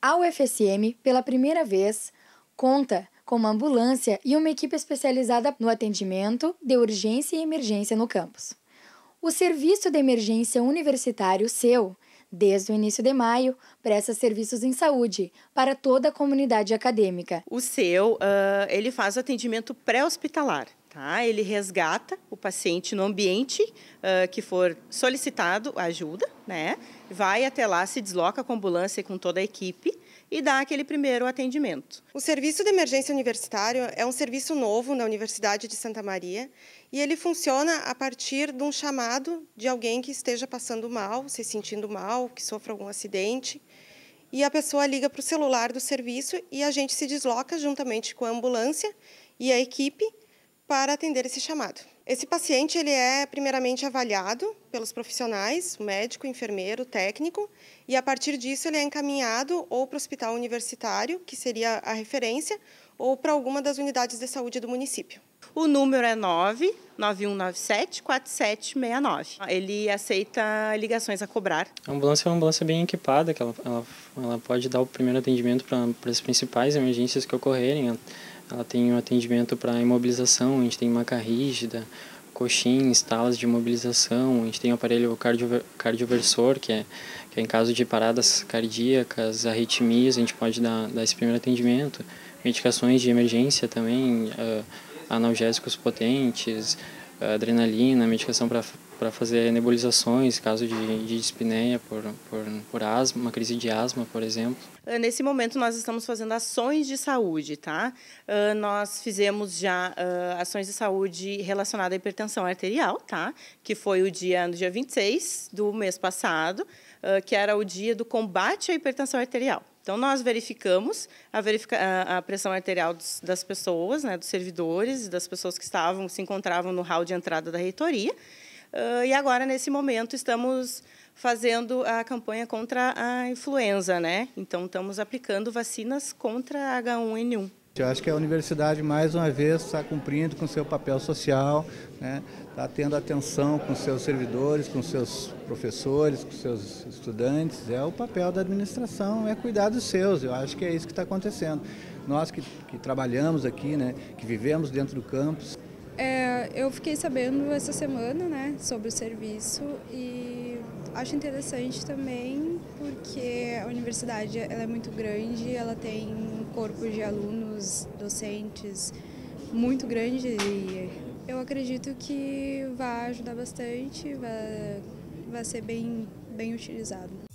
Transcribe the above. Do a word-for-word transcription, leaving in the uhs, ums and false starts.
A U F S M, pela primeira vez, conta com uma ambulância e uma equipe especializada no atendimento de urgência e emergência no campus. O Serviço de Emergência Universitário, S E U, desde o início de maio, presta serviços em saúde para toda a comunidade acadêmica. O S E U, uh, ele faz o atendimento pré-hospitalar. Tá? Ele resgata o paciente no ambiente uh, que for solicitado ajuda, né? Vai até lá, se desloca com a ambulância e com toda a equipe e dá aquele primeiro atendimento. O Serviço de Emergência Universitário é um serviço novo na Universidade de Santa Maria e ele funciona a partir de um chamado de alguém que esteja passando mal, se sentindo mal, que sofra algum acidente, e a pessoa liga para o celular do serviço e a gente se desloca juntamente com a ambulância e a equipe para atender esse chamado. Esse paciente ele é primeiramente avaliado pelos profissionais, o médico, o enfermeiro, o técnico, e a partir disso ele é encaminhado ou para o hospital universitário, que seria a referência, ou para alguma das unidades de saúde do município. O número é nove nove um nove sete quatro sete seis nove. Ele aceita ligações a cobrar. A ambulância é uma ambulância bem equipada, que ela, ela, ela pode dar o primeiro atendimento para, para as principais emergências que ocorrerem. Ela tem um atendimento para imobilização, a gente tem maca rígida, coxins, talas de imobilização, a gente tem o aparelho cardio, cardioversor, que é, que é em caso de paradas cardíacas, arritmias, a gente pode dar, dar esse primeiro atendimento. Medicações de emergência também, uh, analgésicos potentes, uh, adrenalina, medicação para para fazer nebulizações, caso de, de dispneia por, por, por asma, uma crise de asma, por exemplo. Nesse momento nós estamos fazendo ações de saúde, tá? Uh, nós fizemos já uh, ações de saúde relacionadas à hipertensão arterial, tá? Que foi o dia, no dia vinte e seis do mês passado, uh, que era o dia do combate à hipertensão arterial. Então, nós verificamos a, verifica a pressão arterial dos, das pessoas, né, dos servidores, das pessoas que estavam, se encontravam no hall de entrada da reitoria. Uh, e agora, nesse momento, estamos fazendo a campanha contra a influenza, né? Então, estamos aplicando vacinas contra H um N um. Eu acho que a universidade, mais uma vez, está cumprindo com o seu papel social, né? Está tendo atenção com seus servidores, com seus professores, com seus estudantes. É o papel da administração, é cuidar dos seus. Eu acho que é isso que está acontecendo. Nós que, que trabalhamos aqui, né? Que vivemos dentro do campus. É, eu fiquei sabendo essa semana, né, sobre o serviço e acho interessante também porque a universidade ela é muito grande, ela tem um corpo de alunos, docentes muito grande e eu acredito que vai ajudar bastante, vai, vai ser bem, bem utilizado.